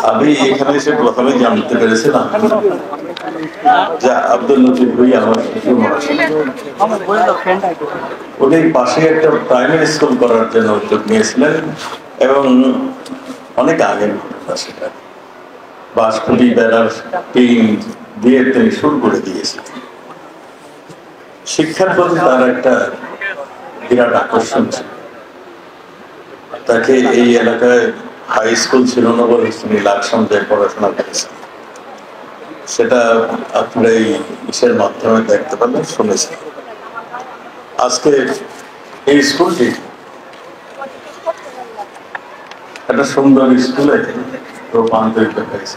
আমি এখানে এসে প্রথমে জানতে পেরেছিলাম যে আব্দুল লতিফ ভাই আমার উনি পাশে একটা প্রাইমারি স্কুল করার জন্য উদ্যোগ নিয়েছিলেন এবং অনেক আগে সেটা বাঁশকুড়ি বেড়ার টিন দিয়ে তিনি শুরু করে দিয়েছিলেন। শিক্ষার প্রতি তার একটা বিরাট আকর্ষণ ছিল। তাকে এই এলাকায় হাই স্কুল ছিল না বলে তিনি লাকসাম যে পড়াশোনা করেছেন, সেটা আপনারা এই ইসের মাধ্যমে দেখতে পেলেন, শুনেছেন। আজকে এই স্কুলটি একটা সুন্দর স্কুলে রূপান্তরিত হয়েছে।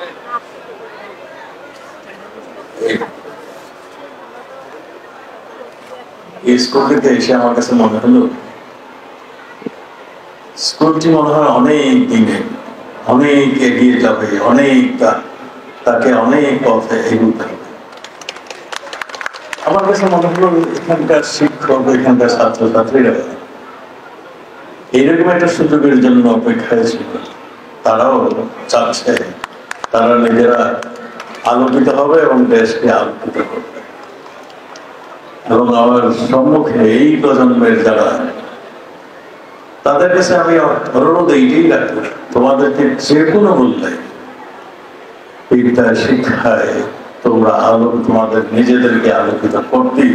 এই স্কুলটিতে এসে আমার কাছে মনে হলো স্কুলটি মনে হয় অনেক দিনে অনেক এগিয়ে যাবে, অনেক তাকে অনেক পথে এগোতে হবে। আমার কাছে মনে হলো এখানকার শিক্ষক, এখানকার ছাত্রছাত্রীরা এইরকম একটা সুযোগের জন্য অপেক্ষায় ছিল। তারাও চাচ্ছে তারা নিজেরা আলোকিত হবে এবং দেশকে আলোকিত করবে। এবং আমার সম্মুখে এই প্রজন্মের যারা, তাদের কাছে আমি অনুরোধ এইটাই রাখবো, তোমাদেরকে যে কোনো মূল্যে বিদ্যা শিক্ষায় তোমরা তোমাদের নিজেদেরকে আলোকিত করতেই,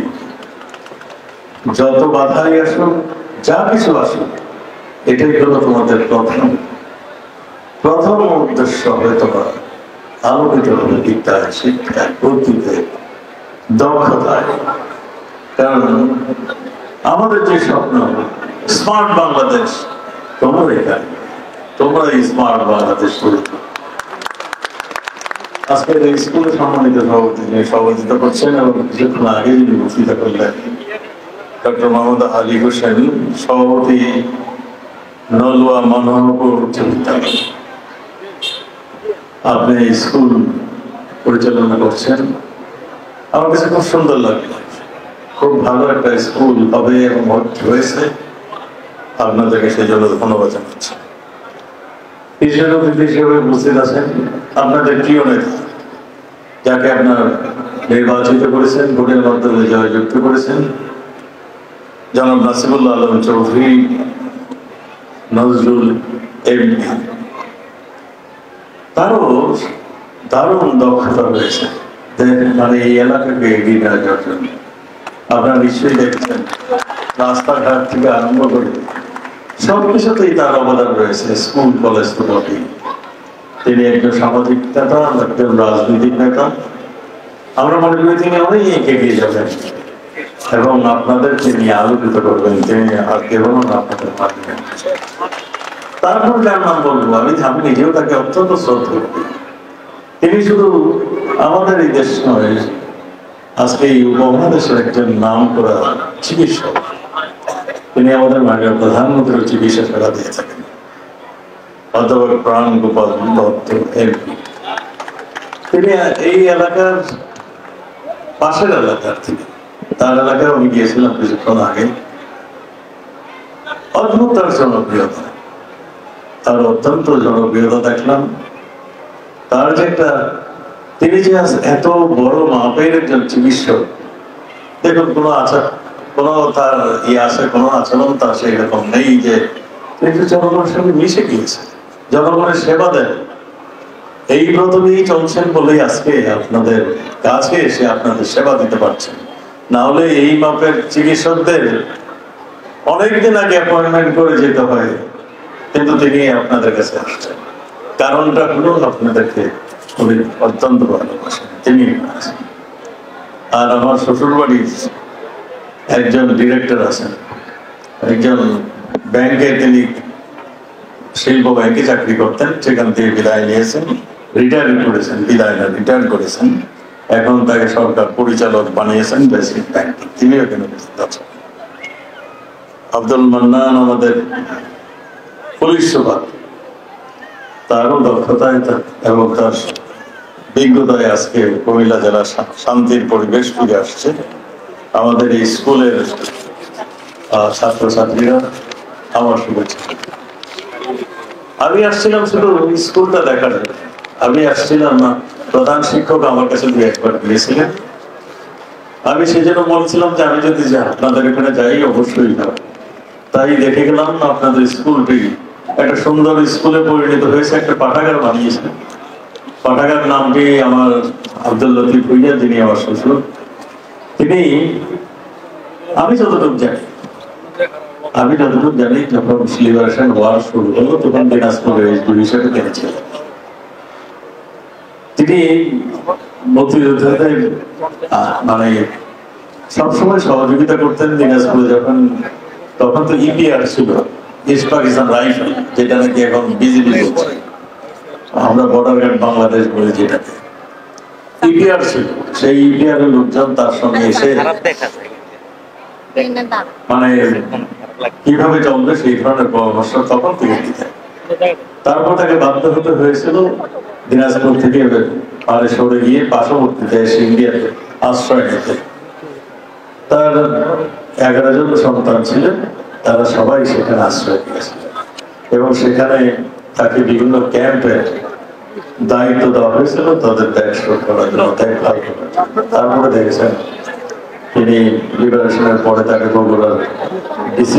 যত বাধাই আসুক, যা কিছু আসুক, এটাই হলো তোমাদের প্রথম উদ্দেশ্য হবে তোমরা আলোকিত হবে বিদ্যায়, শিক্ষায়, বুদ্ধিতে, দক্ষতায়। কারণ আমাদের যে স্বপ্ন স্মার্ট বাংলাদেশ, তোমরা এখানে, তোমরা এই স্মার্ট বাংলাদেশ করে আজকের এই স্কুলে সম্মানিত সভাপতি যিনি সভাপতিত্ব করছেন এবং কিছুক্ষণ আগে যিনি বক্তৃতা করলেন ডক্টর মোহাম্মদ আলী হোসেন, সভাপতি নলুয়া মনোহরপুর উচ্চ বিদ্যালয়। আপনি স্কুল পরিচালনা করছেন, আমার কাছে খুব সুন্দর লাগে। খুব ভালো একটা স্কুল হবে এবং হয়েছে। আপনাদেরকে সেই জন্য ধন্যবাদ জানাচ্ছি। হিসেবে উপস্থিত আছেন আপনাদের প্রিয় নেতা, যাকে আপনার নির্বাচিত করেছেন, ভোটের মাধ্যমে জয়যুক্ত করেছেন, জনাব নাসিবুল্লাহ আলম চৌধুরী নজরুল এমপি। তারও দারুণ দক্ষতা রয়েছে মানে এই এলাকাকে এগিয়ে নিয়ে যাওয়ার জন্য। আপনারা নিশ্চয়ই দেখছেন রাস্তাঘাট থেকে আরম্ভ করে সবকিছুতেই তার অবদান রয়েছে। স্কুল কলেজ তো বটেই, তিনি একজন সামাজিক নেতা, একজন রাজনৈতিক নেতা। আমরা মনে করি তিনি অনেক এগিয়ে যাবেন এবং আপনাদেরকে নিয়ে আলোকিত করবেন। তিনি আর কেবল আপনাদের মাধ্যমে। তারপর যার নাম বলবো আমি নিজেও তাকে অত্যন্ত শ্রদ্ধা করি। তিনি শুধু আমাদের এই দেশ নয়, আজকে এই উপমহাদেশের একজন নাম করা চিকিৎসক। তিনি আমাদের মাননীয় প্রধানমন্ত্রীর চিকিৎসা সেবা দিয়ে থাকেন। অধ্যাপক প্রাণ গোপাল দত্ত এমপি, তিনি এই এলাকার পাশের এলাকার থেকে, তার এলাকায় আমি গিয়েছিলাম কিছুক্ষণ আগে। অদ্ভুত তার জনপ্রিয়তা, তার অত্যন্ত জনপ্রিয়তা দেখলাম। তার যে একটা, তিনি যে এত বড় মাপের একজন চিকিৎসক, দেখুন কোনো তার আছে, কোনো আচরণ তার সেই রকম নেই যে কিন্তু জনগণের সঙ্গে মিশে গিয়েছে, জনগণের সেবা দেন। এই ব্রত নিয়েই চলছেন বলেই আজকে আপনাদের কাছে এসে আপনাদের সেবা দিতে পারছেন। না হলে এই মাপের চিকিৎসকদের অনেকদিন আগে অ্যাপয়েন্টমেন্ট করে যেতে হয়, কিন্তু তিনি আপনাদের কাছে আসছেন। কারণটা হলো আপনাদেরকে অত্যন্ত ভালোবাসেন তিনি। আর আমার শ্বশুর বাড়ির একজন ডিরেক্টর আছেন, একজন ব্যাংকে, তিনি শিল্প ব্যাংকে চাকরি করতেন, সেখান থেকে বিদায় নিয়েছেন, রিটায়ার করেছেন, রিটায়ার করেছেন। এখন তাকে সরকার পরিচালক বানিয়েছেন বেসিক ব্যাংক, তিনিও এখানে উপস্থিত আছেন। আব্দুল মান্নান আমাদের পুলিশ সুপার, তারও দক্ষতায় এবং তার বিজ্ঞতায় আজকে কুমিল্লা জেলার শান্তির পরিবেশ ফিরে আসছে। আমাদের এই স্কুলের ছাত্রছাত্রীরা আমার শুভেচ্ছা। আমি আসছিলাম শুধু স্কুলটা দেখার জন্য। আমি আসছিলাম না, প্রধান শিক্ষক আমার কাছে দু একবার গিয়েছিলেন। আমি সেই জন্য বলছিলাম যে আমি যদি আপনাদের এখানে যাই অবশ্যই যাব। তাই দেখে গেলাম আপনাদের স্কুলটি একটা সুন্দর স্কুলে পরিণত হয়েছে, একটা পাঠাগার বানিয়েছে। পাঠাগার নামটি আমার আব্দুল লতিফ ভুইয়া, যিনি আমার শ্বশুর, তিনি, আমি যতটুকু জানি যখন লিবারেশন ওয়ার শুরু হলো তখন দিনাজপুরের হিসেবে কিনেছিলেন। তিনি মুক্তিযোদ্ধাদের মানে সবসময় সহযোগিতা করতেন। দিনাজপুরে যখন, তখন তো ইপিআর ছিল, ইস্ট পাকিস্তান রাইফেল, যেটা নাকি এখন বিজিবি বলছে, আমরা বর্ডার গার্ড বাংলাদেশ বলে যেটাকে ইপিআর ছিল, সেই ইপিআর এর লোকজন তার সঙ্গে এসে মানে কিভাবে চলবে সেই ধরনের পরামর্শ তখন থেকে দিতেন। তারপর তাকে বাধ্য হতে হয়েছিল দিনাজপুর থেকে পারে সরে গিয়ে পার্শ্ববর্তীতে এসে ইন্ডিয়াতে আশ্রয় নিতে। তার 11 জন সন্তান ছিলেন, তারা সবাই সেখানে আশ্রয় নিয়েছিলেন এবং সেখানে তাকে বিভিন্ন ক্যাম্পের দায়িত্ব দেওয়া হয়েছিল তাদের দেখশোধ করার জন্য, দেখভাল করার জন্য। তারপরে দেখেছেন তিনি লিবারেশনের পরে তাকে বগুড়ার ডিসি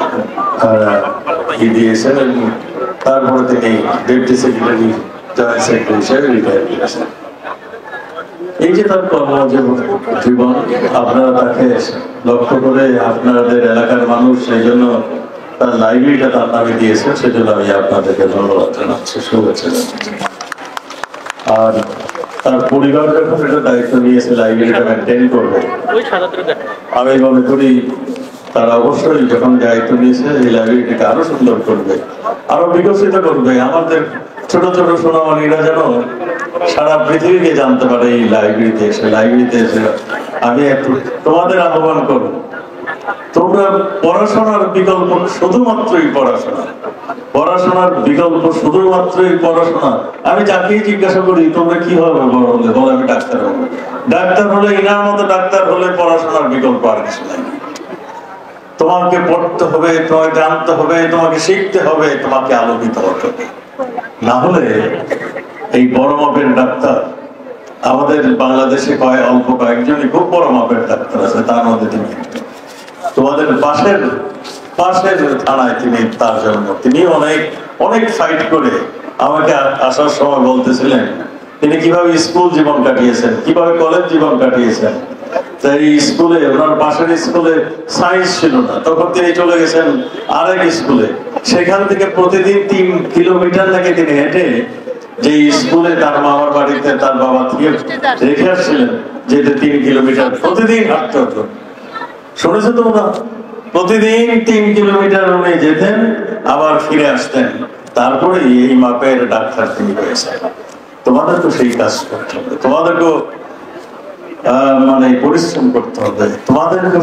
দিয়েছেন এবং তারপরে তিনি ডেপুটি সেক্রেটারি, জয়েন্ট সেক্রেটারি হিসেবে রিটায়ার করেছেন। এই যে তার কর্মজীবন, আপনারা তাকে লক্ষ্য করে আপনাদের এলাকার মানুষ সেই জন্য তার লাইব্রেরিটা তার নামে দিয়েছে, সেজন্য আমি আপনাদেরকে ধন্যবাদ জানাচ্ছি, শুভেচ্ছা জানাচ্ছি। আর তার পরিবার যখন এটা দায়িত্ব নিয়েছে লাইব্রেরিটা মেনটেন করবে, আমি মনে করি তারা অবশ্যই যখন দায়িত্ব নিয়েছে এই লাইব্রেরিটাকে আরো সুন্দর করবে, আরো বিকশিত করবে। আমাদের ছোট ছোট সোনামণিরা যেন সারা পৃথিবীকে জানতে পারে এই লাইব্রেরিতে এসে। আমি একটু তোমাদের আহ্বান করবো, তোমরা পড়াশোনার বিকল্প শুধুমাত্রই পড়াশোনার বিকল্প শুধুমাত্রই পড়াশোনা। আমি যাকেই জিজ্ঞাসা করি তোমরা কি হবে বড় হলে, বলে আমি ডাক্তার হবো। ডাক্তার হলে, ইনার মতো ডাক্তার হলে পড়াশোনার বিকল্প আর কিছু নাই। তোমাকে পড়তে হবে, তোমাকে জানতে হবে, তোমাকে শিখতে হবে, তোমাকে আলোকিত হতে হবে। না হলে এই বড় মাপের ডাক্তার আমাদের বাংলাদেশে অল্প কয়েকজনই খুব বড় মাপের ডাক্তার আছে, তার মধ্যে তিনি তোমাদের পাশের থানায় তিনি, তার জন্য তিনি অনেক ফাইট করে আমাকে আসার সময় বলতেছিলেন তিনি কিভাবে স্কুল জীবন কাটিয়েছেন, কিভাবে কলেজ জীবন কাটিয়েছেন। তাই স্কুলে, ওনার পাশের স্কুলে সায়েন্স ছিল না, তখন তিনি চলে গেছেন আরেক স্কুলে। সেখান থেকে প্রতিদিন 3 কিলোমিটার নাকি তিনি হেঁটে, যে স্কুলে তার মামার বাড়িতে তার বাবা থেকে রেখে আসছিলেন, যেতে 3 কিলোমিটার প্রতিদিন হাঁটতে হতো। শুনেছো তোমরা? প্রতিদিন 3 কিলোমিটার উনি যেতেন, আবার ফিরে আসতেন, তারপরে এই মাপের ডাক্তার তিনি হয়েছেন। তোমাদেরকে সেই কাজ করতে হবে, তোমাদেরকেও মানে পরিশ্রম করতে হবে, তোমাদেরকে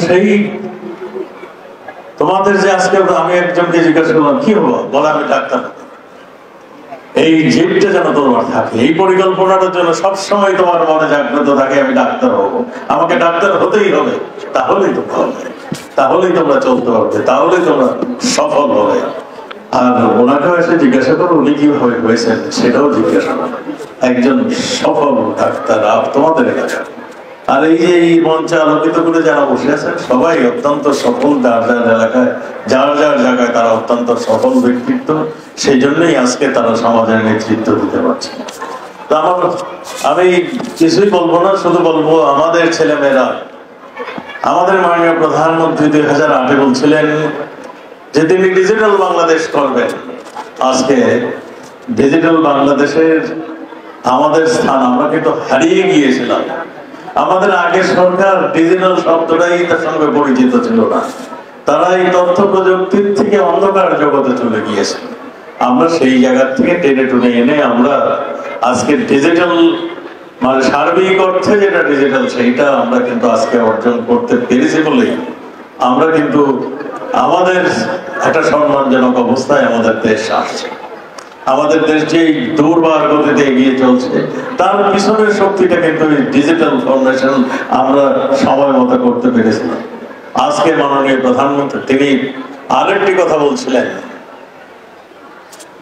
তোমাদের যে আজকে আমি একজনকে জিজ্ঞাসা করলাম কি হবো, বলে আমি ডাক্তার। এই জেদটা যেন তোমার থাকে, এই পরিকল্পনাটার জন্য সবসময় তোমার মনে জাগ্রত থাকে আমি ডাক্তার হবো, আমাকে ডাক্তার হতেই হবে। তাহলেই তোমরা হবে, তাহলেই তোমরা চলতে পারবে, তাহলেই তোমরা সফল হবে। আর ওনাকেও এসে জিজ্ঞাসা করো উনি কিভাবে হয়েছেন, সেটাও জিজ্ঞাসা করো। একজন সফল ডাক্তার তোমাদের এলাকার। আর এই যে এই মঞ্চে আলোকিত করে যারা বসে আছেন সবাই অত্যন্ত সফল, যার যার এলাকায় যার যার জায়গায় তারা অত্যন্ত সফল ব্যক্তিত্ব। সেই জন্যই আজকে তারা সমাজের নেতৃত্ব দিতে পারছে। তা আমি কিছুই বলবো না, শুধু বলবো আমাদের ছেলেমেয়েরা, আমাদের মাননীয় প্রধানমন্ত্রী 2008-এ বলছিলেন যে তিনি ডিজিটাল বাংলাদেশ করবেন। আজকে ডিজিটাল বাংলাদেশের আমাদের স্থান আমরা কিন্তু হারিয়ে গিয়েছিলাম। আমাদের আগের সরকার ডিজিটাল শব্দটাই তার সঙ্গে পরিচিত ছিল না, তারা এই তথ্য প্রযুক্তির থেকে অন্ধকার জগতে চলে গিয়েছে। আমরা সেই জায়গা থেকে টেনে টুনে এনে আমরা আজকে ডিজিটাল মানে সার্বিক অর্থে যেটা ডিজিটাল সেইটা আমরা কিন্তু আজকে অর্জন করতে পেরেছি বলেই আমরা কিন্তু আমাদের একটা সম্মানজনক অবস্থায় আমাদের দেশ আসছে। আমাদের দেশ যে দুর্বার গতিতে এগিয়ে চলছে তার পিছনের শক্তিটা কিন্তু ডিজিটাল ফাউন্ডেশন আমরা সময় মতো করতে পেরেছিলাম। আজকে মাননীয় প্রধানমন্ত্রী তিনি আরেকটি কথা বলছিলেন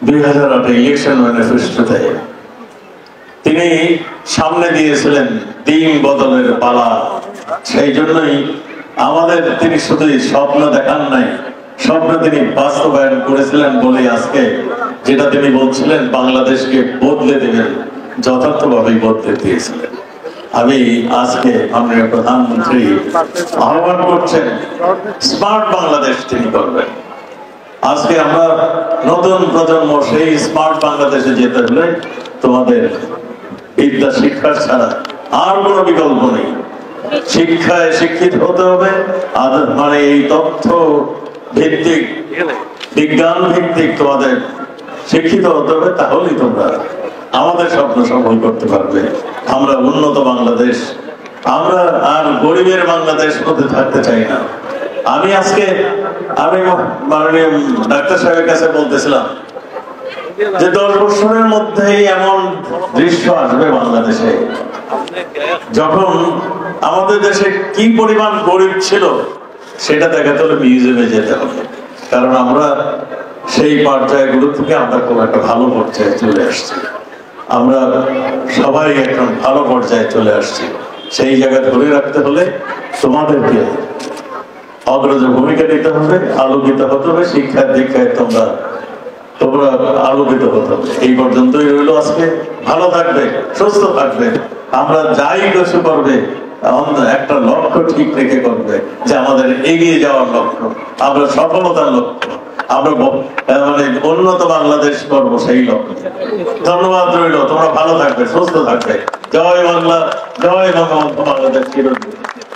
2008 ইলেকশন ম্যানিফেস্টোতে তিনি সামনে দিয়েছিলেন দিন বদলের পালা। সেই জন্যই আমাদের তিনি শুধু স্বপ্ন দেখান নাই, স্বপ্ন তিনি বাস্তবায়ন করেছিলেন বলে আজকে যেটা তিনি বলছিলেন বাংলাদেশকে বদলে দেবেন, যথার্থভাবেই বদলে দিয়েছিলেন। আমি আজকে মাননীয় প্রধানমন্ত্রী আহ্বান করছেন স্মার্ট বাংলাদেশ তিনি করবেন। আজকে আমরা নতুন প্রজন্ম সেই স্মার্ট বাংলাদেশে যেতে হলে তোমাদের বিদ্যা শিক্ষা ছাড়া আর কোনো বিকল্প নেই। শিক্ষায় শিক্ষিত হতে হবে, মানে এই তথ্য ভিত্তিক বিজ্ঞান ভিত্তিক তোমাদের শিক্ষিত হতে হবে, তাহলেই তোমরা আমাদের স্বপ্ন সফল করতে পারবে। আমরা উন্নত বাংলাদেশ, আমরা আর গরিবের বাংলাদেশ হতে থাকতে চাই না। আমি মাননীয় ডাক্তার সাহেবের কাছে বলতেছিলাম যে 10 বছরের মধ্যেই এমন দৃশ্য আসবে বাংলাদেশে, যখন আমাদের দেশে কি পরিমাণ গরিব ছিল সেটা দেখাতে হলে মিউজিয়ামে যেতে হবে। কারণ আমরা সেই পর্যায়গুলো থেকে আমরা খুব একটা ভালো পর্যায়ে চলে আসছি, আমরা সবাই এখন ভালো পর্যায়ে চলে আসছি। সেই জায়গা ধরে রাখতে হলে তোমাদেরকে অগ্রজ ভূমিকা নিতে হবে, আলোকিত হতে হবে, শিক্ষার দীক্ষায় তোমরা আলোকিত হতে হবে। এই পর্যন্তই রইল আজকে। ভালো থাকবে, সুস্থ থাকবে, আমরা যাই কিছু করবে একটা লক্ষ্য ঠিক রেখে করবে, যে আমাদের এগিয়ে যাওয়ার লক্ষ্য, আমরা সফলতার লক্ষ্য, আমরা মানে উন্নত বাংলাদেশ করবো সেই লক্ষ্য। ধন্যবাদ রইল, তোমরা ভালো থাকবে, সুস্থ থাকবে। জয় বাংলা, জয় বঙ্গবন্ধু, বাংলাদেশ চিরদিন।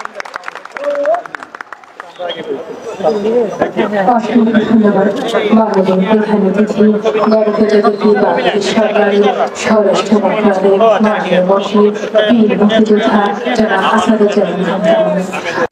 ধন্যবাদ মাননীয় প্রধান অতিথি গণপ্রজাতন্ত্রী বাংলাদেশ সরকারের স্বরাষ্ট্র মন্ত্রণালয়ের মাননীয় মন্ত্রী বীর মুক্তিযোদ্ধা জনাব আসাদুজ্জামান খান।